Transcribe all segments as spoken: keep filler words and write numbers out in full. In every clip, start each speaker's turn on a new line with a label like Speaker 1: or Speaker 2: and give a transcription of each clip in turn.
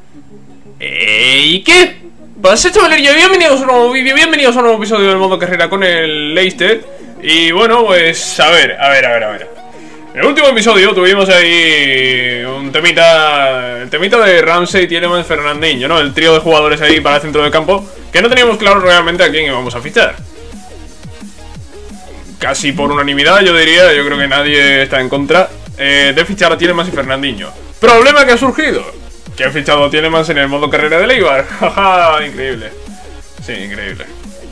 Speaker 1: ¿Y qué pasa, chavalería? Bienvenidos a un nuevo vídeo, bienvenidos a un nuevo episodio del modo carrera con el Leicester. Y bueno, pues a ver, a ver, a ver, a ver. En el último episodio tuvimos ahí un temita, el temita de Ramsey, Tielemans, Fernandinho, ¿no? El trío de jugadores ahí para el centro del campo, que no teníamos claro realmente a quién íbamos a fichar. Casi por unanimidad, yo diría, yo creo que nadie está en contra eh, de fichar a Tielemans y Fernandinho. Problema que ha surgido, que han fichado a Tielemans en el modo carrera de Eibar. Jaja, increíble. Sí, increíble.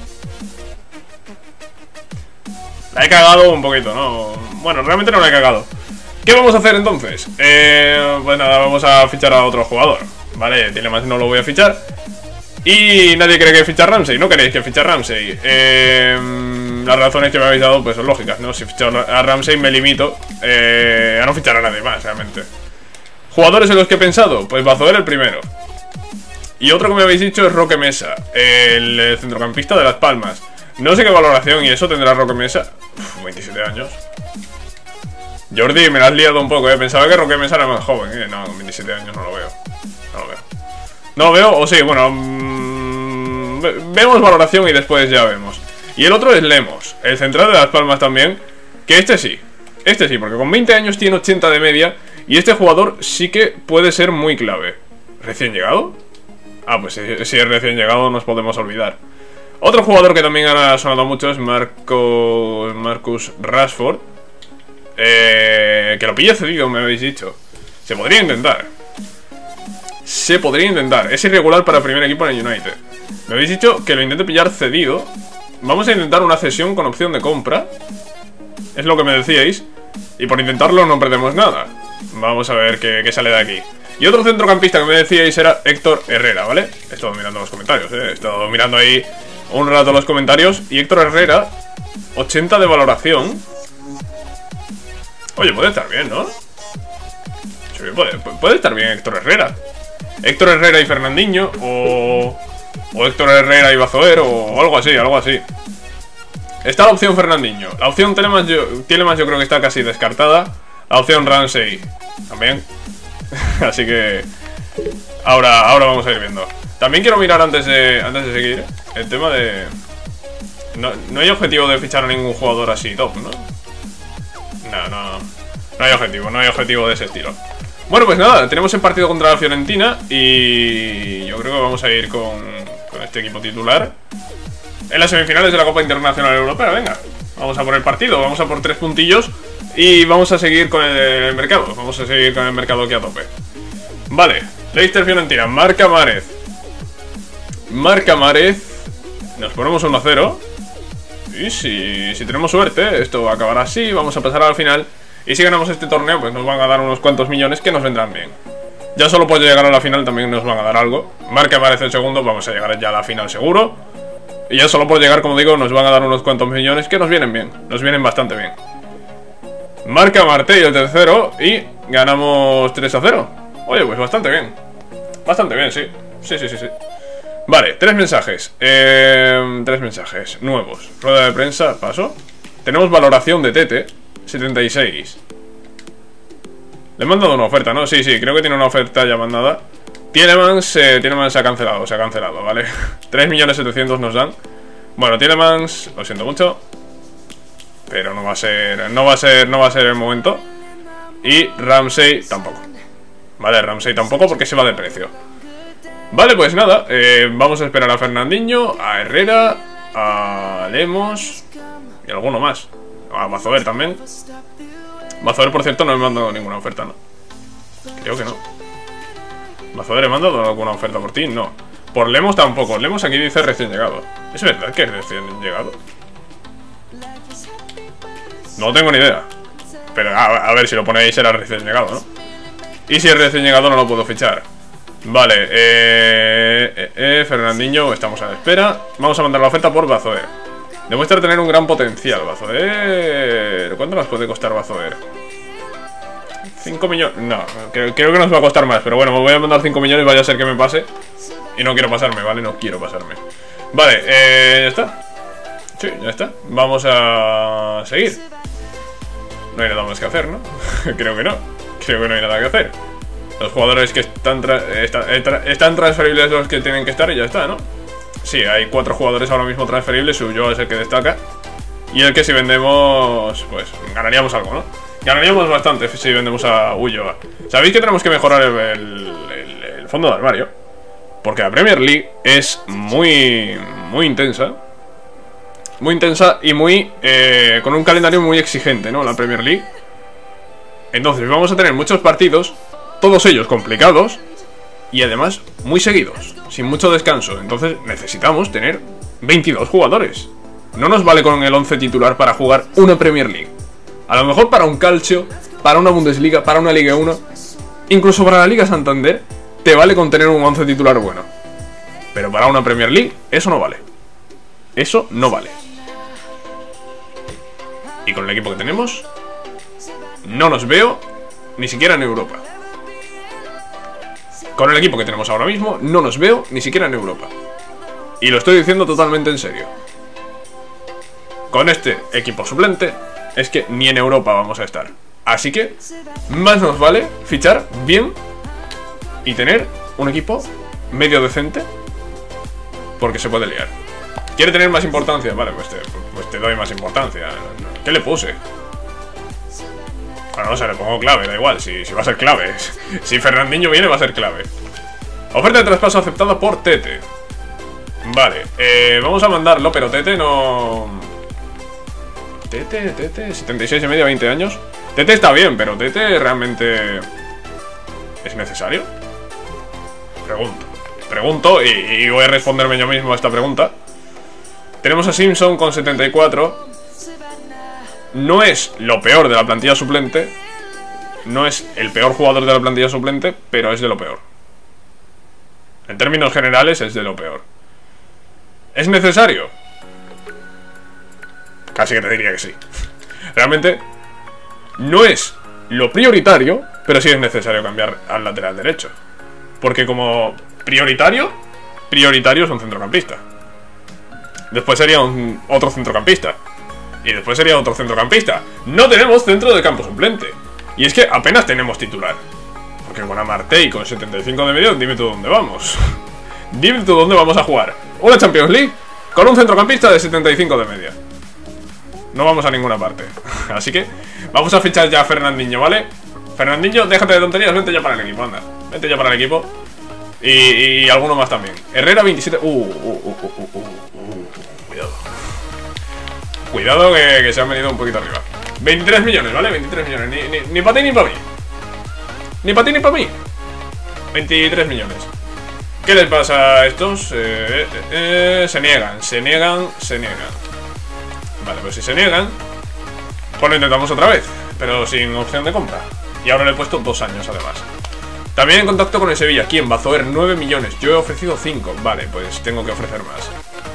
Speaker 1: La he cagado un poquito, ¿no? Bueno, realmente no la he cagado. ¿Qué vamos a hacer entonces? Eh, pues nada, vamos a fichar a otro jugador. Vale, Tielemans no lo voy a fichar. Y nadie cree que ficha a Ramsey. No queréis que ficha a Ramsey. Eh, las razones que me habéis dado pues son lógicas, ¿no? Si ficho a Ramsey me limito eh, a no fichar a nadie más, realmente. ¿Jugadores en los que he pensado? Pues Bazoer el primero. Y otro que me habéis dicho es Roque Mesa, el centrocampista de Las Palmas. No sé qué valoración y eso tendrá Roque Mesa. Uf, veintisiete años. Jordi, me la has liado un poco, ¿eh? Pensaba que Roque Mesa era más joven, ¿eh? No, con veintisiete años no lo veo. No lo veo. No lo veo, o sí, bueno... Mmm, vemos valoración y después ya vemos. Y el otro es Lemos, el central de Las Palmas también. Que este sí, este sí, porque con veinte años tiene ochenta de media. Y este jugador sí que puede ser muy clave. ¿Recién llegado? Ah, pues si, si es recién llegado nos podemos olvidar. Otro jugador que también ha sonado mucho es Marco, Marcus Rashford. Eh, que lo pille cedido, me habéis dicho. Se podría intentar. Se podría intentar. Es irregular para el primer equipo en el United. Me habéis dicho que lo intente pillar cedido. Vamos a intentar una cesión con opción de compra. Es lo que me decíais. Y por intentarlo no perdemos nada. Vamos a ver qué, qué sale de aquí. Y otro centrocampista que me decíais era Héctor Herrera, ¿vale? He estado mirando los comentarios, ¿eh? He estado mirando ahí un rato los comentarios. Y Héctor Herrera, ochenta de valoración. Oye, puede estar bien, ¿no? Sí, puede, puede estar bien Héctor Herrera. Héctor Herrera y Fernandinho. O, o Héctor Herrera y Bazoer. O algo así, algo así. Está la opción Fernandinho. La opción Tielemans yo, Tielemans yo creo que está casi descartada. La opción Ramsey también. Así que ahora, ahora vamos a ir viendo. También quiero mirar antes de, antes de seguir el tema de... No, no hay objetivo de fichar a ningún jugador así top, ¿no? No, no, no hay objetivo, no hay objetivo de ese estilo. Bueno, pues nada, tenemos el partido contra la Fiorentina. Y yo creo que vamos a ir con, con este equipo titular en las semifinales de la Copa Internacional Europea. Venga, vamos a por el partido, vamos a por tres puntillos. Y vamos a seguir con el mercado. Vamos a seguir con el mercado aquí a tope. Vale, Leicester Fiorentina. Marca Márez. Marca Márez. Nos ponemos uno a cero. Y si, si tenemos suerte, esto acabará así. Vamos a pasar al final. Y si ganamos este torneo, pues nos van a dar unos cuantos millones que nos vendrán bien. Ya solo por llegar a la final también nos van a dar algo. Marca Márez el segundo. Vamos a llegar ya a la final seguro. Y ya solo por llegar, como digo, nos van a dar unos cuantos millones que nos vienen bien. Nos vienen bastante bien. Marca Martell el tercero y ganamos tres a cero. Oye, pues bastante bien. Bastante bien, sí. Sí, sí, sí, sí. Vale, tres mensajes. Eh, tres mensajes nuevos. Rueda de prensa, paso. Tenemos valoración de Tete, setenta y seis. Le he mandado una oferta, ¿no? Sí, sí, creo que tiene una oferta ya mandada. Tielemans, eh, Tielemans se ha cancelado, se ha cancelado, ¿vale? tres millones setecientos nos dan. Bueno, Tielemans, lo siento mucho. Pero no va a ser, no va a ser, no va a ser el momento. Y Ramsey tampoco. Vale, Ramsey tampoco porque se va de precio. Vale, pues nada, eh, vamos a esperar a Fernandinho, a Herrera, a Lemos y alguno más. A Bazoer también. Bazoer, por cierto, no me ha mandado ninguna oferta, ¿no? Creo que no. Bazoer, ¿he mandado alguna oferta por ti? No. Por Lemos tampoco. Lemos aquí dice recién llegado. ¿Es verdad que es recién llegado? No tengo ni idea. Pero a, a ver, si lo ponéis será recién llegado, ¿no? Y si es recién llegado no lo puedo fichar. Vale, eh, eh, eh Fernandinho, estamos a la espera. Vamos a mandar la oferta por Bazoer. Demuestra tener un gran potencial, Bazoer. ¿Cuánto nos puede costar Bazoer? cinco millones. No, creo, creo que nos va a costar más. Pero bueno, me voy a mandar cinco millones, vaya a ser que me pase. Y no quiero pasarme, ¿vale? No quiero pasarme. Vale, eh, ya está. Sí, ya está. Vamos a seguir. No hay nada más que hacer, ¿no? Creo que no. Creo que no hay nada que hacer. Los jugadores que están, tra está, tra están transferibles los que tienen que estar y ya está, ¿no? Sí, hay cuatro jugadores ahora mismo transferibles. Ulloa es el que destaca. Y el que si vendemos, pues ganaríamos algo, ¿no? Ganaríamos bastante si vendemos a Ulloa. ¿Sabéis que tenemos que mejorar el, el, el, el fondo de armario? Porque la Premier League es muy, muy intensa. Muy intensa y muy, eh, con un calendario muy exigente, ¿no? La Premier League. Entonces vamos a tener muchos partidos, todos ellos complicados y además muy seguidos, sin mucho descanso. Entonces necesitamos tener veintidós jugadores. No nos vale con el once titular para jugar una Premier League. A lo mejor para un Calcio, para una Bundesliga, para una Liga uno, incluso para la Liga Santander, te vale con tener un once titular bueno. Pero para una Premier League, eso no vale. Eso no vale. Y con el equipo que tenemos, no nos veo ni siquiera en Europa. Con el equipo que tenemos ahora mismo, no nos veo ni siquiera en Europa. Y lo estoy diciendo totalmente en serio. Con este equipo suplente, es que ni en Europa vamos a estar. Así que, más nos vale fichar bien y tener un equipo medio decente, porque se puede liar. ¿Quiere tener más importancia? Vale, pues te, pues te doy más importancia. ¿Qué le puse? Bueno, no sé, le pongo clave, da igual, si, si va a ser clave. Si Fernandinho viene va a ser clave. Oferta de traspaso aceptada por Tete. Vale, eh, vamos a mandarlo, pero Tete no... Tete, Tete, setenta y seis y medio, veinte años. Tete está bien, pero Tete realmente... ¿es necesario? Pregunto. Pregunto y, y voy a responderme yo mismo a esta pregunta. Tenemos a Simpson con setenta y cuatro. No es lo peor de la plantilla suplente. No es el peor jugador de la plantilla suplente, pero es de lo peor. En términos generales es de lo peor. ¿Es necesario? Casi que te diría que sí. Realmente no es lo prioritario, pero sí es necesario cambiar al lateral derecho. Porque como prioritario, prioritario es un centrocampista. Después sería un otro centrocampista. Y después sería otro centrocampista. No tenemos centro de campo suplente. Y es que apenas tenemos titular. Porque con Amartey con setenta y cinco de medio, dime tú dónde vamos. Dime tú dónde vamos a jugar. Una Champions League con un centrocampista de setenta y cinco de media. No vamos a ninguna parte. Así que vamos a fichar ya a Fernandinho, ¿vale? Fernandinho, déjate de tonterías, vente ya para el equipo, anda. Vente ya para el equipo. Y, y alguno más también. Herrera veintisiete. Uh, uh, uh, uh, uh, uh, uh. Cuidado. Cuidado que, que se han venido un poquito arriba. veintitrés millones, ¿vale? veintitrés millones. Ni, ni, ni para ti ni para mí. Ni para ti ni para mí. veintitrés millones. ¿Qué les pasa a estos? Eh, eh, eh, se niegan, se niegan, se niegan. Vale, pues si se niegan, pues lo intentamos otra vez, pero sin opción de compra. Y ahora le he puesto dos años además. También en contacto con el Sevilla. ¿Quién? Bazoer, nueve millones. Yo he ofrecido cinco. Vale, pues tengo que ofrecer más.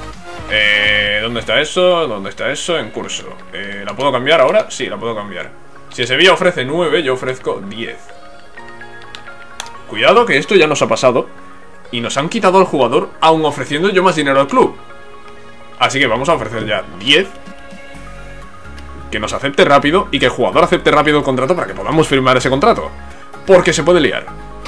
Speaker 1: Eh, ¿Dónde está eso? ¿Dónde está eso? En curso. Eh, ¿La puedo cambiar ahora? Sí, la puedo cambiar. Si el Sevilla ofrece nueve, yo ofrezco diez. Cuidado que esto ya nos ha pasado y nos han quitado al jugador aún ofreciendo yo más dinero al club. Así que vamos a ofrecer ya diez. Que nos acepte rápido y que el jugador acepte rápido el contrato para que podamos firmar ese contrato. Porque se puede liar.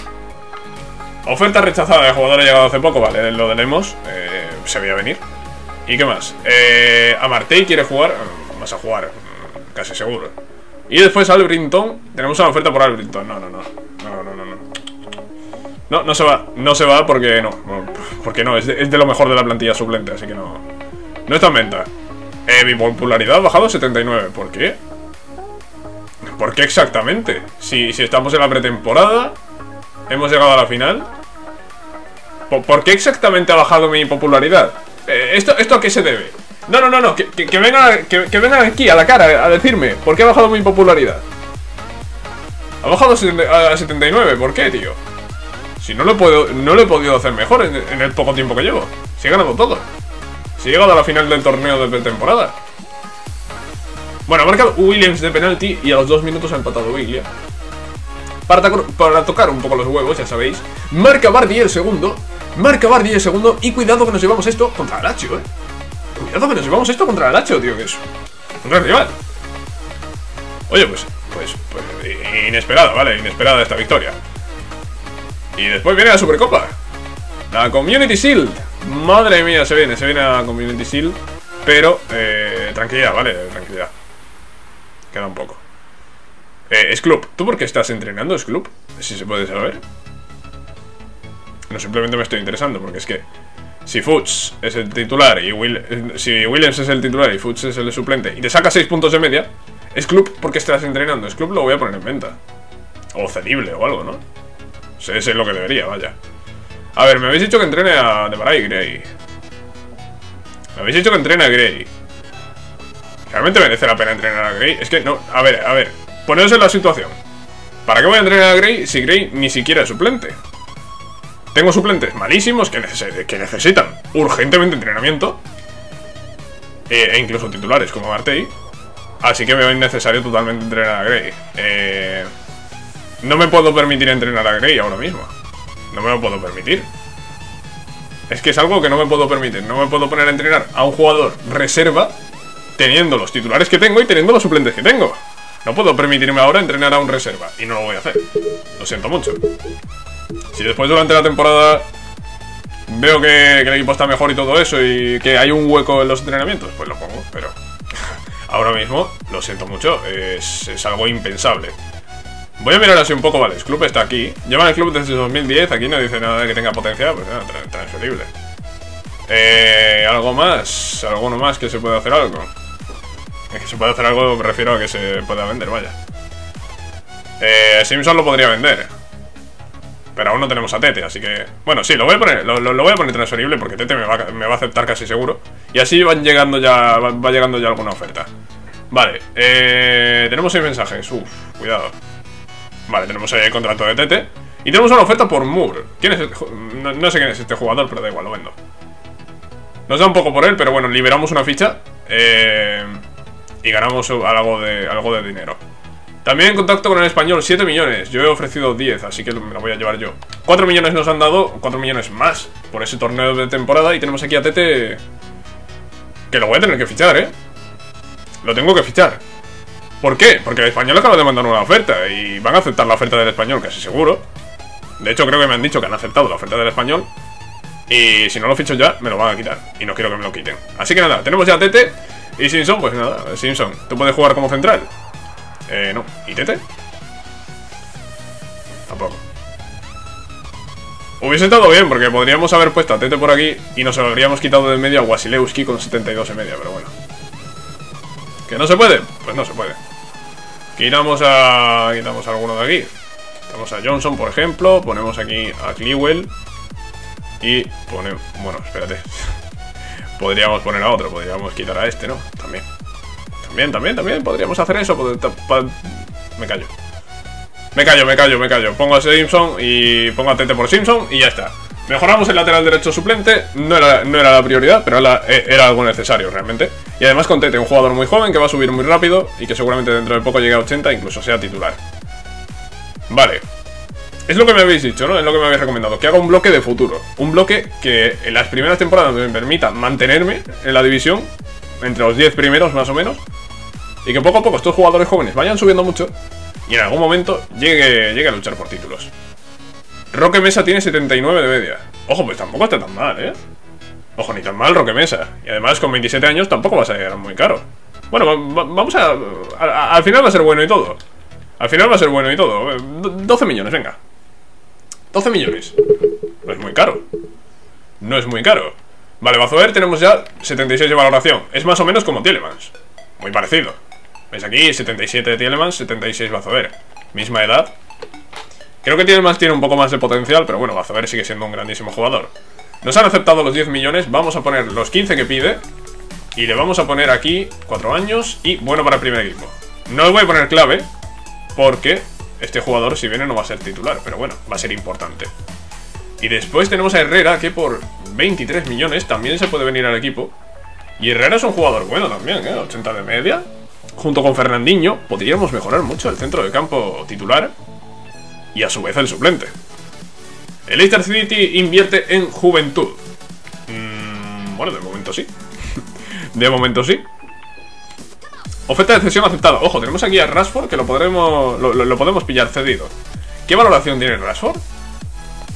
Speaker 1: Oferta rechazada de jugador ha llegado hace poco, vale, lo de Lemos, eh, se veía venir. ¿Y qué más? Eh, Amartey quiere jugar, vamos a jugar, casi seguro. Y después Albritton, tenemos una oferta por Albritton, no, no, no, no, no, no, no. No, no se va, no se va porque no, no porque no, es de, es de lo mejor de la plantilla suplente, así que no, no está en venta. Eh, mi popularidad ha bajado a setenta y nueve, ¿por qué? ¿Por qué exactamente? Si, si estamos en la pretemporada, hemos llegado a la final. ¿Por, ¿por qué exactamente ha bajado mi popularidad? Eh, ¿esto, ¿Esto a qué se debe? No, no, no, no, que, que, que, vengan, que, que vengan aquí a la cara a decirme ¿por qué ha bajado mi popularidad? Ha bajado a setenta y nueve, ¿por qué, tío? Si no lo, puedo, no lo he podido hacer mejor en, en el poco tiempo que llevo. Si he ganado todo. Si he llegado a la final del torneo de pretemporada. Bueno, ha marcado Williams de penalti y a los dos minutos ha empatado Biglia. Para, para tocar un poco los huevos, ya sabéis. Marca Bardi el segundo. Marca Bardi el segundo. Y cuidado que nos llevamos esto contra el Lazio, eh. Cuidado que nos llevamos esto contra el Lazio, tío, que es un gran rival. Oye, pues, pues, pues inesperada, ¿vale? Inesperada esta victoria. Y después viene la Supercopa. La Community Shield. Madre mía, se viene, se viene la Community Shield. Pero, eh, tranquilidad, vale, tranquilidad. Queda un poco. Eh, es club. ¿Tú por qué estás entrenando? ¿Es club? Si se puede saber. No, simplemente me estoy interesando, porque es que si Fuchs es el titular y Will, si Williams es el titular y Fuchs es el suplente y te saca seis puntos de media, es club porque estás entrenando. Es club, lo voy a poner en venta. O cedible o algo, ¿no? O sea, ese es lo que debería, vaya. A ver, me habéis dicho que entrene a Demarai Gray. Me habéis dicho que entrene a Gray. ¿Realmente merece la pena entrenar a Gray? Es que no, a ver, a ver, poneros en la situación. ¿Para qué voy a entrenar a Gray si Gray ni siquiera es suplente? Tengo suplentes malísimos que, neces que necesitan urgentemente entrenamiento, e, e incluso titulares como Martey. Así que me va innecesario totalmente entrenar a Gray. eh, No me puedo permitir entrenar a Gray ahora mismo. No me lo puedo permitir. Es que es algo que no me puedo permitir. No me puedo poner a entrenar a un jugador reserva teniendo los titulares que tengo y teniendo los suplentes que tengo. No puedo permitirme ahora entrenar a un reserva. Y no lo voy a hacer. Lo siento mucho. Si después durante la temporada veo que, que el equipo está mejor y todo eso y que hay un hueco en los entrenamientos, pues lo pongo, pero ahora mismo, lo siento mucho, es, es algo impensable. Voy a mirar así un poco, vale, el club está aquí. Llevan el club desde dos mil diez, aquí no dice nada de que tenga potencia, pues nada, tra transferible. Eh, ¿Algo más? ¿Alguno más que se pueda hacer algo? Es que se puede hacer algo, me refiero a que se pueda vender, vaya. Eh, Simpson lo podría vender, pero aún no tenemos a Tete, así que... Bueno, sí, lo voy a poner, lo, lo, lo voy a poner transferible porque Tete me va, me va a aceptar casi seguro. Y así van llegando ya, va, va llegando ya alguna oferta. Vale, eh, tenemos seis mensajes, uff, cuidado. Vale, tenemos ahí el contrato de Tete. Y tenemos una oferta por Moore. ¿Quién es el, no, no sé quién es este jugador, pero da igual, lo vendo. Nos da un poco por él, pero bueno, liberamos una ficha eh, y ganamos algo de, algo de dinero. También en contacto con el Español, siete millones. Yo he ofrecido diez, así que me lo voy a llevar yo. cuatro millones nos han dado, cuatro millones más por ese torneo de temporada. Y tenemos aquí a Tete, que lo voy a tener que fichar, ¿eh? Lo tengo que fichar. ¿Por qué? Porque el Español acaba de mandar una oferta y van a aceptar la oferta del Español, casi seguro. De hecho, creo que me han dicho que han aceptado la oferta del Español. Y si no lo ficho ya, me lo van a quitar. Y no quiero que me lo quiten. Así que nada, tenemos ya a Tete. Y Simpson, pues nada, Simpson, ¿tú puedes jugar como central? Eh, no. ¿Y Tete? Tampoco. Hubiese estado bien, porque podríamos haber puesto a Tete por aquí y nos habríamos quitado de medio a Wasilewski con setenta y dos en media, pero bueno. ¿Que no se puede? Pues no se puede. Quitamos a... Quitamos a alguno de aquí. Quitamos a Johnson, por ejemplo. Ponemos aquí a Clewell. Y ponemos... Bueno, espérate. Podríamos poner a otro. Podríamos quitar a este, ¿no? También. También, también, también. Podríamos hacer eso. Me callo. Me callo, me callo, me callo. Pongo a Simpson y pongo a Tete por Simpson y ya está. Mejoramos el lateral derecho suplente. No era, no era la prioridad, pero era, era algo necesario realmente. Y además con Tete, un jugador muy joven que va a subir muy rápido y que seguramente dentro de poco llegue a ochenta, incluso sea titular. Vale. Es lo que me habéis dicho, ¿no? Es lo que me habéis recomendado. Que haga un bloque de futuro. Un bloque que en las primeras temporadas me permita mantenerme en la división, entre los diez primeros más o menos. Y que poco a poco estos jugadores jóvenes vayan subiendo mucho y en algún momento llegue, llegue a luchar por títulos. Roque Mesa tiene setenta y nueve de media. Ojo, pues tampoco está tan mal, ¿eh? Ojo, ni tan mal Roque Mesa. Y además con veintisiete años tampoco vas a llegar muy caro. Bueno, va, vamos a, a, a... Al final va a ser bueno y todo. Al final va a ser bueno y todo. doce millones, venga. doce millones. No es muy caro. No es muy caro. Vale, Bazoer tenemos ya setenta y seis de valoración. Es más o menos como Tielemans. Muy parecido. ¿Veis aquí? setenta y siete de Tielemans, setenta y seis Bazoer. Misma edad. Creo que Tielemans tiene un poco más de potencial, pero bueno, Bazoer sigue siendo un grandísimo jugador. Nos han aceptado los diez millones. Vamos a poner los quince que pide. Y le vamos a poner aquí cuatro años y bueno para el primer equipo. No le voy a poner clave porque este jugador, si viene, no va a ser titular, pero bueno, va a ser importante. Y después tenemos a Herrera, que por veintitrés millones también se puede venir al equipo. Y Herrera es un jugador bueno también, ¿eh? ochenta de media. Junto con Fernandinho, podríamos mejorar mucho el centro de campo titular y a su vez el suplente. El Leicester City invierte en juventud. Mm, bueno, de momento sí. De momento sí. Oferta de cesión aceptada. Ojo, tenemos aquí a Rashford, que lo podremos lo, lo, lo podemos pillar cedido. ¿Qué valoración tiene Rashford?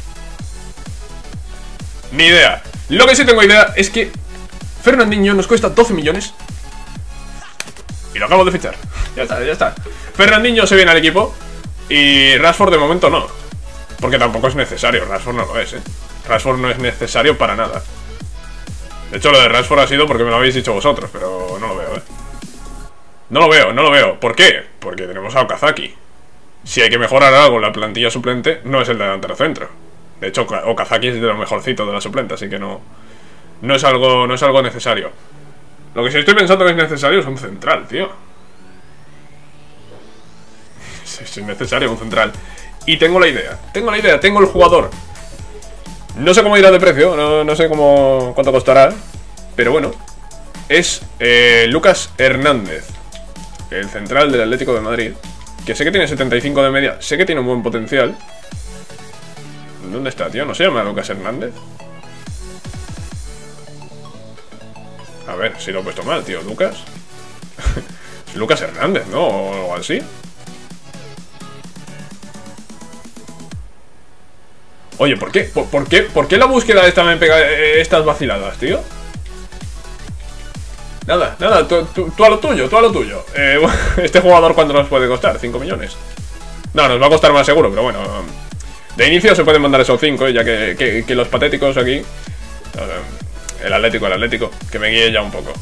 Speaker 1: Ni idea. Lo que sí tengo idea es que Fernandinho nos cuesta doce millones. Y lo acabo de fichar. Ya está, ya está. Fernandinho se viene al equipo. Y Rashford de momento no. Porque tampoco es necesario. Rashford no lo es, eh. Rashford no es necesario para nada. De hecho, lo de Rashford ha sido porque me lo habéis dicho vosotros. Pero no lo veo, eh. No lo veo, no lo veo. ¿Por qué? Porque tenemos a Okazaki. Si hay que mejorar algo en la plantilla suplente, no es el delantero centro. De hecho, Okazaki es de lo mejorcito de la suplente, así que no. No es algo, no es algo necesario. Lo que sí estoy pensando que es necesario es un central, tío. Es necesario un central. Y tengo la idea, tengo la idea, tengo el jugador. No sé cómo irá de precio, no, no sé cómo cuánto costará. Pero bueno, es eh, Lucas Hernández, el central del Atlético de Madrid. Que sé que tiene setenta y cinco de media, sé que tiene un buen potencial. ¿Dónde está, tío? ¿No se llama Lucas Hernández? A ver, si lo he puesto mal, tío. ¿Lucas? Es Lucas Hernández, ¿no? O algo así. Oye, ¿por qué? ¿Por, por qué? ¿Por qué la búsqueda esta me pega eh, estas vaciladas, tío? Nada, nada, tú, tú, tú a lo tuyo, tú a lo tuyo. Eh, este jugador, ¿cuánto nos puede costar? ¿cinco millones? No, nos va a costar más seguro, pero bueno. De inicio se pueden mandar esos cinco, ya que, que, que los patéticos aquí... El Atlético, el Atlético, que me guíe ya un poco.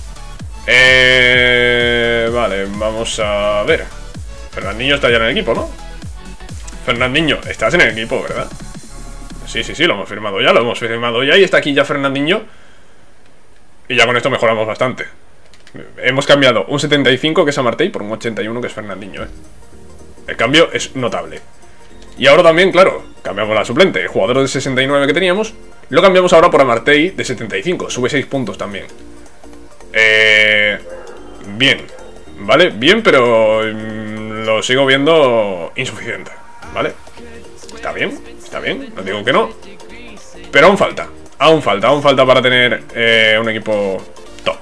Speaker 1: Eh, vale, vamos a ver. Fernandinho está ya en el equipo, ¿no? Fernandinho, estás en el equipo, ¿verdad? Sí, sí, sí, lo hemos firmado ya, lo hemos firmado ya. Y está aquí ya Fernandinho. Y ya con esto mejoramos bastante. Hemos cambiado un setenta y cinco, que es Amartey, por un ochenta y uno, que es Fernandinho, ¿eh? El cambio es notable. Y ahora también, claro, cambiamos la suplente. El jugador de sesenta y nueve que teníamos lo cambiamos ahora por Amartey de setenta y cinco. Sube seis puntos también. Eh... Bien. ¿Vale? Bien, pero mmm, lo sigo viendo insuficiente. ¿Vale? Está bien, está bien. No digo que no. Pero aún falta. Aún falta, aún falta para tener eh, un equipo top.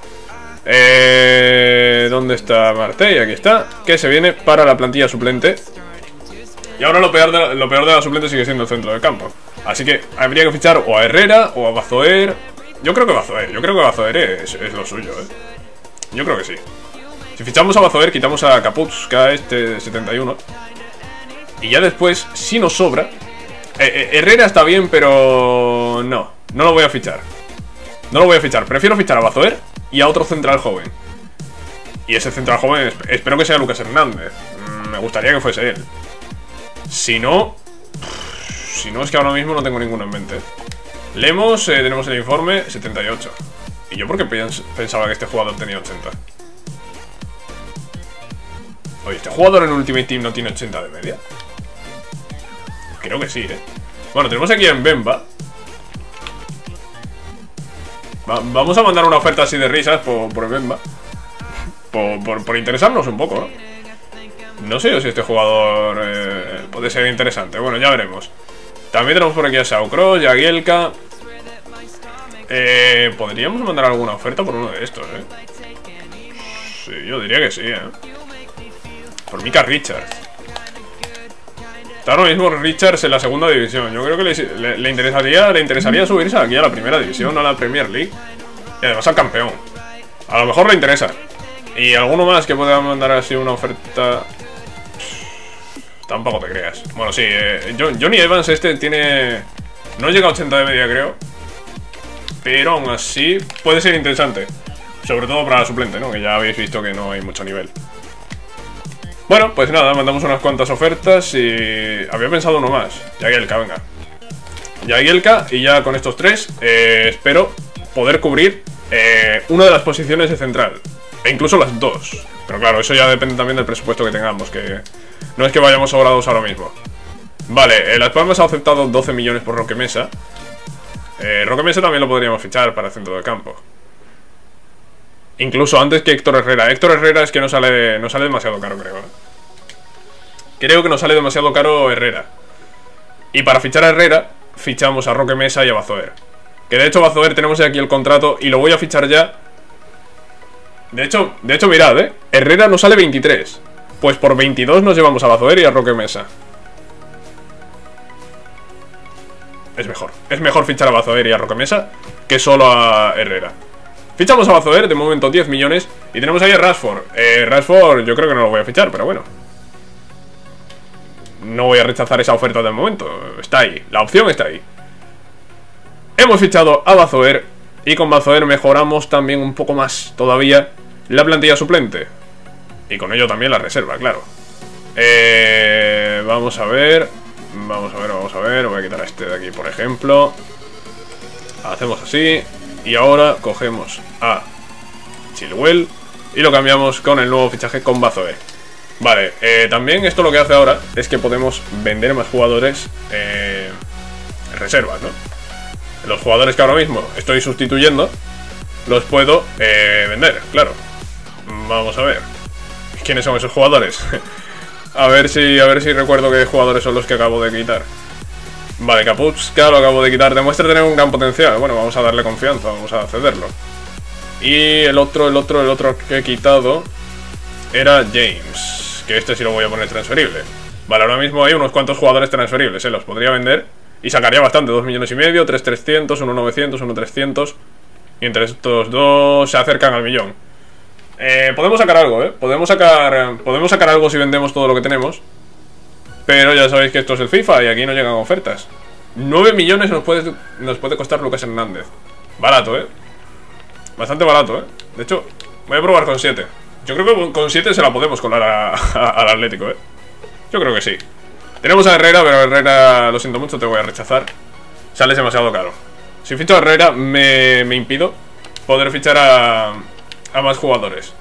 Speaker 1: Eh... ¿Dónde está Amartey? Aquí está. Que se viene para la plantilla suplente. Y ahora lo peor, de la, lo peor de la suplente sigue siendo el centro del campo. Así que habría que fichar o a Herrera o a Bazoer. Yo creo que Bazoer, yo creo que Bazoer es, es lo suyo, ¿eh? Yo creo que sí. Si fichamos a Bazoer, quitamos a Kapuzka, este de setenta y uno. Y ya después, si nos sobra... Eh, eh, Herrera está bien, pero... No, no lo voy a fichar. No lo voy a fichar, prefiero fichar a Bazoer y a otro central joven. Y ese central joven, espero que sea Lucas Hernández. mm, Me gustaría que fuese él. Si no... Si no, es que ahora mismo no tengo ninguno en mente. Leemos, eh, tenemos el informe setenta y ocho. ¿Y yo por qué pens pensaba que este jugador tenía ochenta? Oye, ¿este jugador en Ultimate Team no tiene ochenta de media? Creo que sí, eh. Bueno, tenemos aquí en Bemba. Va Vamos a mandar una oferta así de risas por, por Bemba. Por, por, por interesarnos un poco, ¿no? No sé si este jugador eh, puede ser interesante. Bueno, ya veremos. También tenemos por aquí a Saucross, Jagielka. Eh, Podríamos mandar alguna oferta por uno de estos, ¿eh? Sí, yo diría que sí, ¿eh? Por Micah Richards. Está ahora mismo Richards en la segunda división. Yo creo que le, le, le, interesaría, le interesaría subirse aquí a la primera división, a la Premier League. Y además al campeón. A lo mejor le interesa. Y alguno más que pueda mandar así una oferta... Tampoco te creas. Bueno, sí, eh, Johnny Evans este tiene... No llega a ochenta de media, creo. Pero aún así puede ser interesante. Sobre todo para la suplente, ¿no? Que ya habéis visto que no hay mucho nivel. Bueno, pues nada, mandamos unas cuantas ofertas y... Había pensado uno más. Jagielka, venga. Jagielka, y ya con estos tres eh, espero poder cubrir eh, una de las posiciones de central. E incluso las dos. Pero claro, eso ya depende también del presupuesto que tengamos, que... No es que vayamos sobrados ahora mismo. Vale, eh, Las Palmas ha aceptado doce millones por Roque Mesa. eh, Roque Mesa también lo podríamos fichar para el centro del campo. Incluso antes que Héctor Herrera. Héctor Herrera es que no sale, no sale demasiado caro, creo, ¿eh? Creo que no sale demasiado caro Herrera. Y para fichar a Herrera, fichamos a Roque Mesa y a Bazoer. Que de hecho Bazoer tenemos aquí el contrato y lo voy a fichar ya. De hecho, de hecho mirad, ¿eh? Herrera nos sale veintitrés. Pues por veintidós nos llevamos a Bazoer y a Roque Mesa. es mejor. Es mejor fichar a Bazoer y a Roquemesa que solo a Herrera. Fichamos a Bazoer, de momento diez millones. Y tenemos ahí a Rashford. eh, Rashford yo creo que no lo voy a fichar, pero bueno. No voy a rechazar esa oferta de momento. Está ahí, la opción está ahí. Hemos fichado a Bazoer. Y con Bazoer mejoramos también un poco más todavía la plantilla suplente. Y con ello también la reserva, claro. Eh, vamos a ver. Vamos a ver, vamos a ver. Voy a quitar a este de aquí, por ejemplo. Hacemos así. Y ahora cogemos a Chilwell y lo cambiamos con el nuevo fichaje con Bazoer. Vale, eh, también esto lo que hace ahora es que podemos vender más jugadores eh, reservas, ¿no? Los jugadores que ahora mismo estoy sustituyendo los puedo eh, vender, claro. Vamos a ver. ¿Quiénes son esos jugadores? a ver si a ver si recuerdo qué jugadores son los que acabo de quitar. Vale, Kapustka lo acabo de quitar. Demuestra tener un gran potencial. Bueno, vamos a darle confianza, vamos a cederlo. Y el otro, el otro, el otro que he quitado era James, que este sí lo voy a poner transferible. Vale, ahora mismo hay unos cuantos jugadores transferibles, ¿eh? Los podría vender y sacaría bastante, dos millones y medio, tres trescientos, uno novecientos, uno trescientos. Y entre estos dos se acercan al millón. eh, Podemos sacar algo, ¿eh? Podemos sacar, podemos sacar algo si vendemos todo lo que tenemos. Pero ya sabéis que esto es el FIFA y aquí no llegan ofertas. nueve millones nos puede, nos puede costar Lucas Hernández. Barato, ¿eh? Bastante barato, ¿eh? De hecho, voy a probar con siete. Yo creo que con siete se la podemos colar a, a, al Atlético, ¿eh? Yo creo que sí. Tenemos a Herrera, pero Herrera, lo siento mucho, te voy a rechazar. Sales demasiado caro. Si ficho a Herrera, me, me impido poder fichar a, a más jugadores.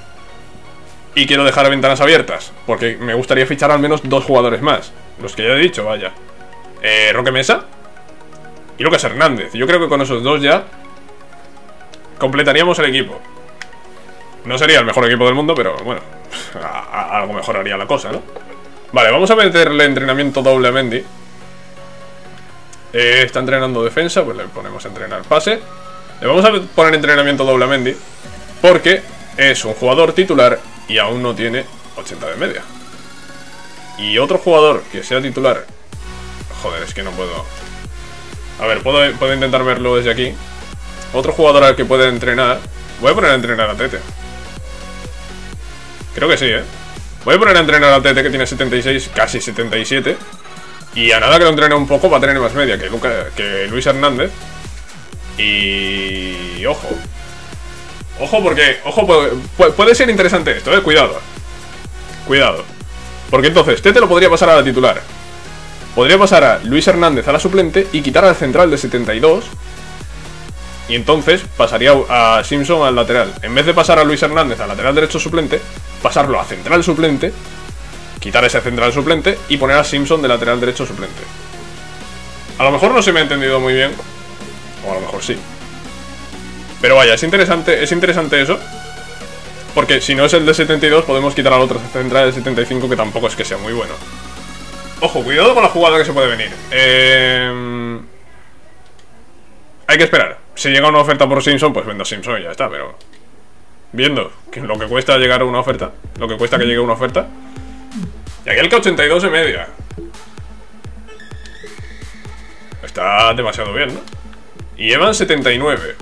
Speaker 1: Y quiero dejar ventanas abiertas, porque me gustaría fichar al menos dos jugadores más. Los que ya he dicho, vaya. Eh, Roquemesa y Lucas Hernández. Yo creo que con esos dos ya completaríamos el equipo. No sería el mejor equipo del mundo, pero bueno, a, a, algo mejoraría la cosa, ¿no? Vale, vamos a meterle entrenamiento doble a Mendy. eh, Está entrenando defensa, pues le ponemos a entrenar pase. Le vamos a poner entrenamiento doble a Mendy porque es un jugador titular y aún no tiene ochenta de media. Y otro jugador que sea titular... Joder, es que no puedo... A ver, puedo, puedo intentar verlo desde aquí. Otro jugador al que puede entrenar... Voy a poner a entrenar a Tete. Creo que sí, ¿eh? Voy a poner a entrenar a Tete, que tiene setenta y seis, casi setenta y siete. Y a nada que lo entrene un poco va a tener más media que, Luca, que Luis Hernández. Y... Ojo. Ojo porque... Ojo, puede, puede ser interesante esto, ¿eh? Cuidado. Cuidado. Porque entonces Tete lo podría pasar a la titular. Podría pasar a Luis Hernández a la suplente y quitar al central de setenta y dos. Y entonces pasaría a Simpson al lateral. En vez de pasar a Luis Hernández al lateral derecho suplente, pasarlo a central suplente, quitar ese central suplente y poner a Simpson de lateral derecho suplente. A lo mejor no se me ha entendido muy bien, o a lo mejor sí. Pero vaya, es interesante, es interesante eso. Porque si no es el de setenta y dos, podemos quitar al otro central del setenta y cinco, que tampoco es que sea muy bueno. Ojo, cuidado con la jugada que se puede venir. Eh... Hay que esperar. Si llega una oferta por Simpson, pues vendo Simpson y ya está, pero... Viendo que lo que cuesta llegar a una oferta, lo que cuesta que llegue una oferta... Y aquí el K ochenta y dos de media. Está demasiado bien, ¿no? Y Evan setenta y nueve.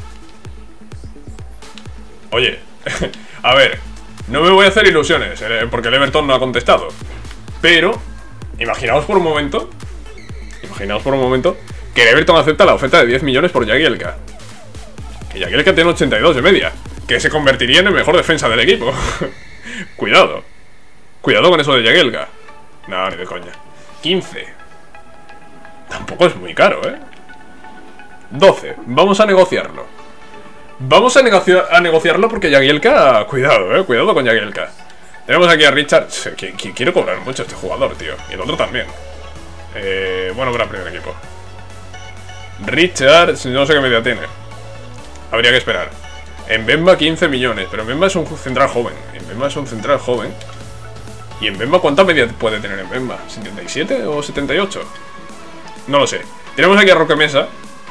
Speaker 1: Oye, a ver, no me voy a hacer ilusiones, porque el Everton no ha contestado. Pero, imaginaos por un momento Imaginaos por un momento que el Everton acepta la oferta de diez millones por Jagielka. Que Jagielka tiene ochenta y dos de media, que se convertiría en el mejor defensa del equipo. Cuidado. Cuidado con eso de Jagielka. No, ni de coña. quince. Tampoco es muy caro, ¿eh? doce. Vamos a negociarlo. Vamos a, negocia a negociarlo porque Jagielka... Cuidado, ¿eh? Cuidado con Jagielka. Tenemos aquí a Richard. Qu qu quiero cobrar mucho este jugador, tío. Y el otro también. Eh, bueno, para el primer equipo. Richard, no sé qué media tiene. Habría que esperar. En Mbemba quince millones. Pero Mbemba es un central joven. En Mbemba es un central joven. ¿Y en Mbemba cuánta media puede tener en Mbemba? ¿setenta y siete o setenta y ocho? No lo sé. Tenemos aquí a Roquemesa.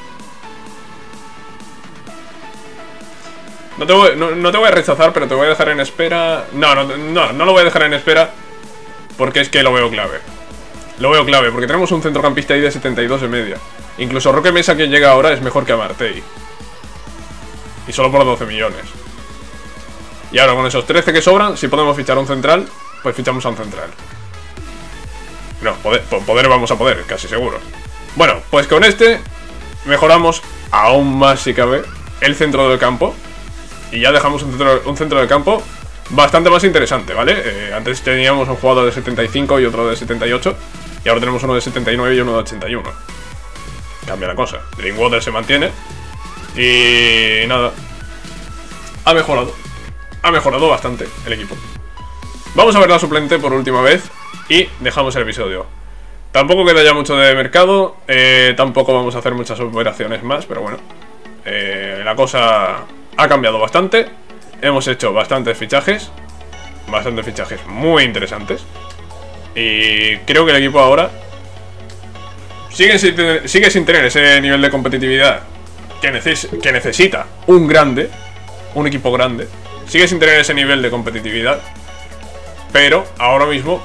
Speaker 1: No te, voy, no, no te voy a rechazar, pero te voy a dejar en espera. No, no, no, no lo voy a dejar en espera. Porque es que lo veo clave. Lo veo clave, porque tenemos un centrocampista ahí de setenta y dos de media. Incluso Roque Mesa, que llega ahora, es mejor que Amartey. Y solo por doce millones. Y ahora con esos trece que sobran, si podemos fichar a un central, pues fichamos a un central. No, poder, poder vamos a poder, casi seguro. Bueno, pues con este mejoramos aún más, si cabe, el centro del campo. Y ya dejamos un centro, un centro del campo bastante más interesante, ¿vale? Eh, antes teníamos un jugador de setenta y cinco y otro de setenta y ocho. Y ahora tenemos uno de setenta y nueve y uno de ochenta y uno. Cambia la cosa. Drinkwater se mantiene. Y nada, ha mejorado. Ha mejorado bastante el equipo. Vamos a ver la suplente por última vez y dejamos el episodio. Tampoco queda ya mucho de mercado, eh, tampoco vamos a hacer muchas operaciones más, pero bueno, eh, la cosa ha cambiado bastante. Hemos hecho bastantes fichajes, bastantes fichajes muy interesantes. Y creo que el equipo ahora sigue sin tener, sigue sin tener ese nivel de competitividad que, neces que necesita un grande, un equipo grande. Sigue sin tener ese nivel de competitividad, pero ahora mismo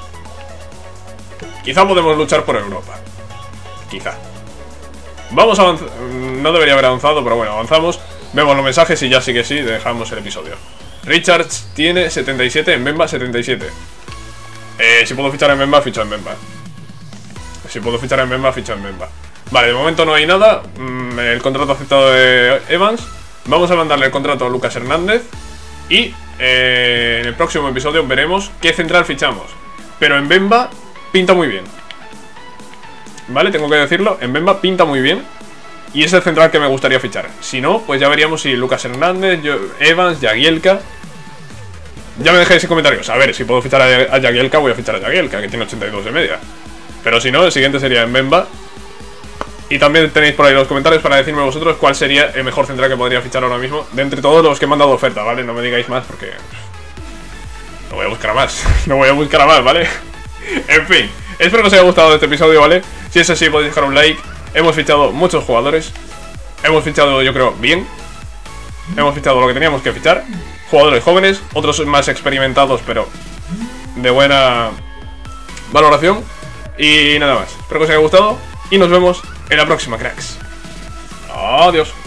Speaker 1: quizá podemos luchar por Europa. Quizá. Vamos a avanzar. No debería haber avanzado, pero bueno, avanzamos. Vemos los mensajes y ya sí que sí, dejamos el episodio. Richards tiene setenta y siete, en Mbemba setenta y siete. Eh, si puedo fichar en Mbemba, ficho en Mbemba. Si puedo fichar en Mbemba, ficho en Mbemba. Vale, de momento no hay nada. mm, El contrato aceptado de Evans. Vamos a mandarle el contrato a Lucas Hernández. Y eh, en el próximo episodio veremos qué central fichamos. Pero en Mbemba pinta muy bien. Vale, tengo que decirlo. En Mbemba pinta muy bien. Y es el central que me gustaría fichar. Si no, pues ya veríamos si Lucas Hernández, yo, Evans, Jagielka. Ya me dejéis en comentarios. A ver, si puedo fichar a, a Jagielka, voy a fichar a Jagielka, que tiene ochenta y dos de media. Pero si no, el siguiente sería en Mbemba. Y también tenéis por ahí los comentarios para decirme vosotros cuál sería el mejor central que podría fichar ahora mismo de entre todos los que me han dado oferta, ¿vale? No me digáis más porque no voy a buscar a más. No voy a buscar a más, ¿vale? En fin, espero que os haya gustado este episodio, ¿vale? Si es así, podéis dejar un like. Hemos fichado muchos jugadores. Hemos fichado, yo creo, bien. Hemos fichado lo que teníamos que fichar. Jugadores jóvenes, otros más experimentados, pero de buena valoración. Y nada más, espero que os haya gustado y nos vemos en la próxima, cracks. Adiós.